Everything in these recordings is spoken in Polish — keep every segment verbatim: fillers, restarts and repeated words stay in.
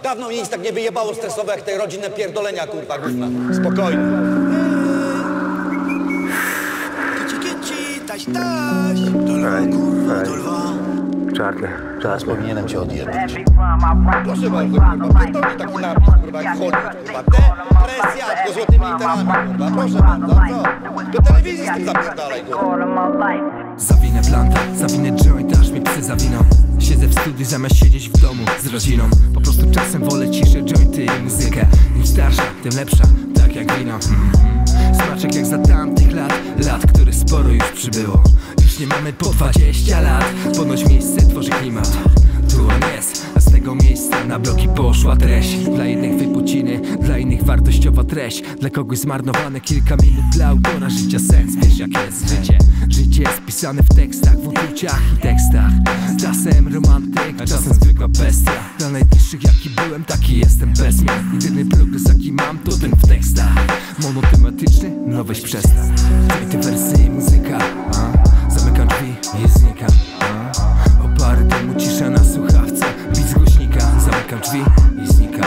Dawno mi nic tak nie wyjebało stresowe jak te rodzinne pierdolenia, kurwa, gówna. Spokojnie. Kici, kici, taś, taś. Dolwa, kurwa, dolwa. Czarny. Teraz powinienem cię odjebać. Proszę bardzo, kurwa, pierdolnie taki napis, kurwa, jak Hollywood, kurwa. Depresja, tylko złotymi literami, kurwa. Proszę bardzo, co? Do telewizji z tym zapierdalaj, kurwa. Zawinę planta, zawinę joint, aż mi psy zawiną. Siedzę w studiu zamiast siedzieć w domu z rodziną. Po prostu czasem wolę ciszę, jointy i muzykę. Im starsza, tym lepsza, tak jak wino. mm-hmm. Smaczek jak za tamtych lat, lat, które sporo już przybyło. Już nie mamy po dwadzieścia lat, ponoć miejsce tworzy klimat. Tu on jest, a z tego miejsca na bloki poszła treść. Dla jednych wypociny, dla innych wartościowa treść. Dla kogoś zmarnowane kilka minut, dla autora życia sens. Wiesz jak jest życie, życie jest pisane w tekstach, w uczuciach i tekstach. Czasem romantyk, a czasem zwykła bestia. Dla najbliższych jaki byłem, taki jestem bez zmian. Jedyny progres jaki mam, to ten w tekstach. Monotematyczny, no weź przestań. Ty wersy i muzyka, a? Zamykam drzwi i znikam, a? Opary dymu, cisza na słuchawce, bit z głośnika. Zamykam drzwi i znikam,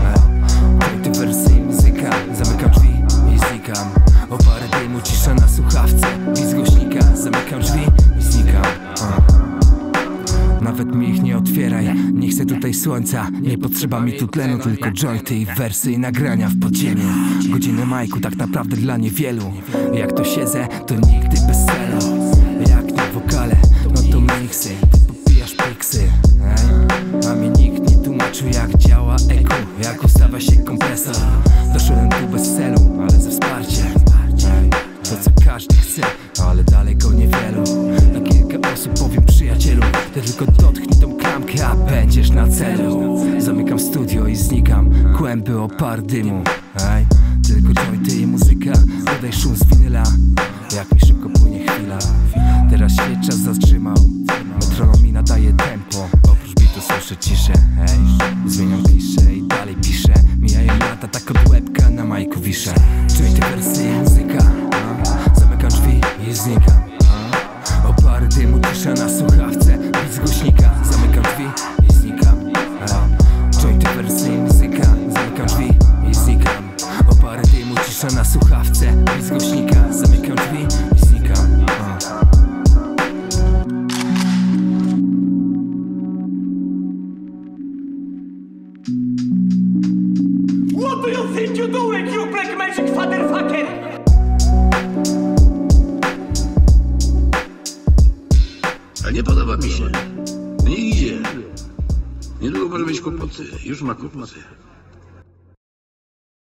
a? Ty wersy i muzyka, zamykam drzwi i znikam. Opary dymu, cisza na słuchawce, bit z głośnika. Zamykam drzwi i znikam, a? Nawet mi ich nie otwieraj, nie chcę tutaj słońca. Nie potrzeba mi tu tlenu, tylko jointy i wersy i nagrania w podziemiu. Godziny majku tak naprawdę dla niewielu. Jak to siedzę, to nigdy bez celu. Jak nie wokale, no to miksy. Ty popijasz piksy, ej? A mi nikt nie tłumaczył jak działa E Q, jak ustawia się kompresor. Doszedłem tu bez celu, ale ze wsparciem, ej? To co każdy chce, ale dalej go niewielu. Na kilka osób powiem przyjacielu, ty tylko dotknij tą klamkę, a będziesz na celu. Zamykam studio i znikam, kłęby opar dymu, ej? Tylko jointy i muzyka, dodaj szum z winyla. Jak mi szybko płynie chwila, teraz się czas zatrzymał. Metronom mi nadaje tempo, oprócz bitu słyszę ciszę, ej? Zmieniam klisze i dalej piszę. Mijają lata, tak od łebka na majku wiszę. Jointy, wersy i muzyka, a? Zamykam drzwi i znikam, a? Opary dymu, cisza na słuchawce, bit z głośnika. Zamykam drzwi i znikam, a? Jointy, wersy i muzyka, zamykam drzwi i znikam. Opary dymu, cisza na słuchawce, bit z głośnika. Zamykam drzwi i znikam, a? What do you think you're doing, you black magic motherfucker? A nie podoba mi się. Nie idzie. Niedługo może mieć kłopoty. Już ma kłopoty.